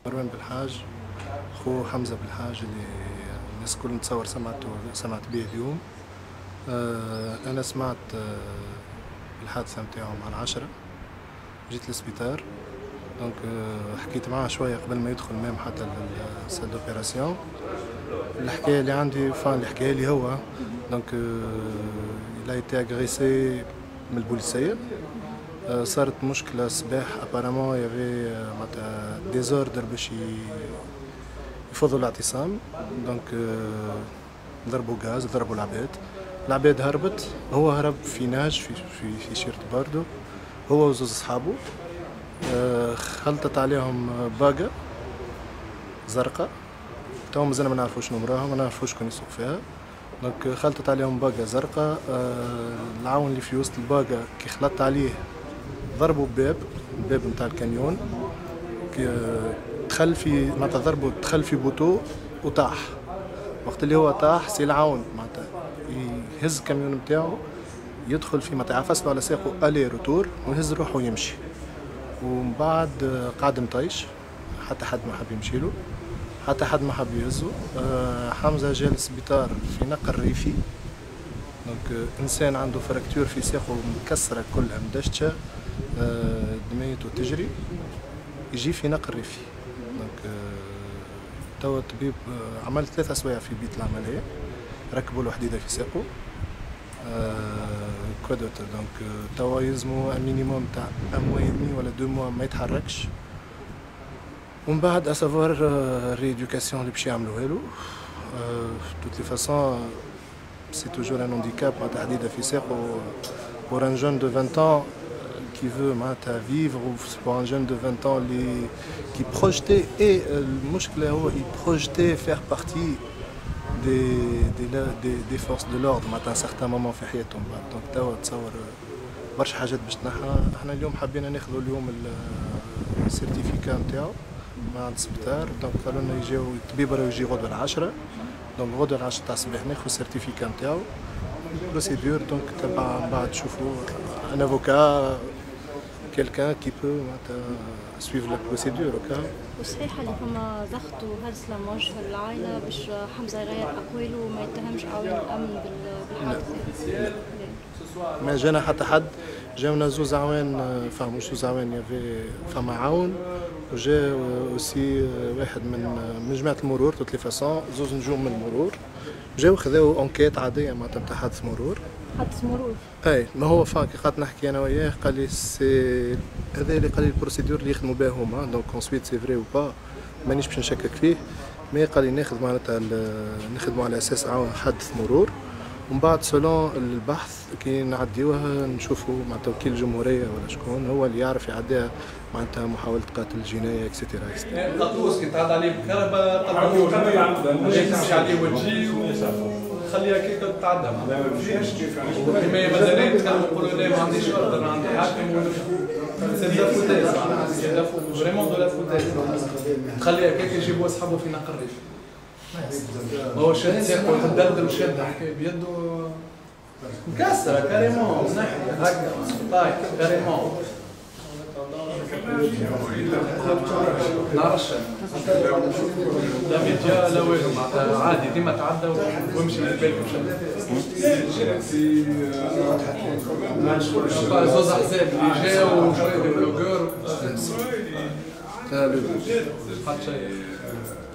مروان بالحاج، خو حمزة بالحاج اللي الناس الكل نتصور سمعت به اليوم. أنا سمعت الحادثة نتاعو مع العشرة، جيت للسبيطار دونك حكيت معاه شوية قبل ما يدخل ميم حتى للسال دوبيراسيون. الحكاية اللي عندي اللي حكاها لي هو دونك il a été agressé من البوليسية. صارت مشكلة الصباح ابارامون يافي معناتها ديزوردر باش يفضوا الاعتصام دونك ضربوا غاز ضربوا العباد هربت، هو هرب في ناج في شيرت باردو هو وزوز اصحابه. خلطت عليهم باقة زرقاء تو مازلنا ما نعرفوش نمراها ما نعرفوش شكون يسوق فيها دونك خلطت عليهم باقة زرقاء. العون اللي في وسط الباقة كي خلطت عليه ضربوا الباب نتاع الكانيون، دخل في معناتها ضربوا دخل في بوتو وطاح. وقت اللي هو طاح سي العون معناتها يهز الكاميون نتاعو يدخل في معناتها عفصلوا على ساقه الي روتور ويهز روحه ويمشي، ومن بعد قعد مطيش حتى حد ما حب يمشيله حتى حد ما حب يهزه. حمزة جا للسبيطار في نقر ريفي دونك انسان عنده فراكتور في ساقه مكسره كلها مدششه دميته تجري يجي في نقر ريفي دونك توا الطبيب عمل 3 أسابيع في بيت العملية ركبوا له حديده في ساقه كودوتر دونك توا يلزمو مينيموم تاع 1 mois et demi ولا 2 mois ما يتحركش، ومن بعد اسافوار ريدوكاسيون اللي باش يعملوها له. توت لي فاسون سي توجور ان هانديكاب معناتها حديده في ساقه pour un jeune de 20 ans qui veut معناتها vivre ou pour un jeune de 20 ans qui projetait et المشكلة هو projetait faire partie des forces de l'ordre معناتها un certain moment في حياتهم. دونك توا تصور برشا حاجات باش تنحى. احنا اليوم حبينا ناخذوا اليوم السيرتيفيكا نتاعو مع السبيطار دونك قالوا لنا يجيو الطبيب راه يجي غدوه العشرة دونك غدوه العشرة تاع الصباح ناخذ السيرتيفيكا نتاعو بروسيدور دونك تبع من بعد تشوفوا ان افوكا quelqu'un qui peut suivre la procédure. وصحيح اللي فما ضغط وهرس لموجه العائلة باش حمزة يغير أقواله وما يتهمش عوين الأمن بالحادث؟ ما جانا حتى حد، جاونا زوز عوان مش زوز عوان يافي فما عون وجا اوسي واحد من جماعة المرور توت لي فاسون زوز نجوم من المرور جاو خذاو انكيت عادية معناتها نتاع حادث مرور. حادث مرور؟ اي ما هو كي قعدت نحكي انا وياه قال لي سي هذا اللي قال لي البروسيدور اللي يخدموا بها هما دونك انسويت سي فري او با مانيش باش نشكك فيه، مي قال لي ناخذ معناتها نخدموا على اساس حادث مرور ومن بعد سولون البحث كي نعديوها نشوفوا معناتها وكيل الجمهوريه ولا شكون هو اللي يعرف يعديها معناتها محاوله قتل الجنايه اكسترا اكسترا. قطوس كي تعدى عليه بكهرباء طلعوه تمشي عليه وتجي وخليها كي تتعدى ما فيهاش كيف كما مازال يتكلموا يقولوا لا ما عنديش اوردر عندي حاكم سي لا فوتايز سي لا فريمون دو لا فوتايز تخليها كي يجيبوا اصحابه في نقر الريف هو شاد ساقه يدلدل وشاد حكايه بيده مكسره كاريمون من ناحيه هكا طايح كاريمون نعرفش لا ميديا لا والو معناتها عادي ديما تعدى وامشي للبيت ومشى زوز احزاب اللي جاو وشويه دي بلوغور حتى شيء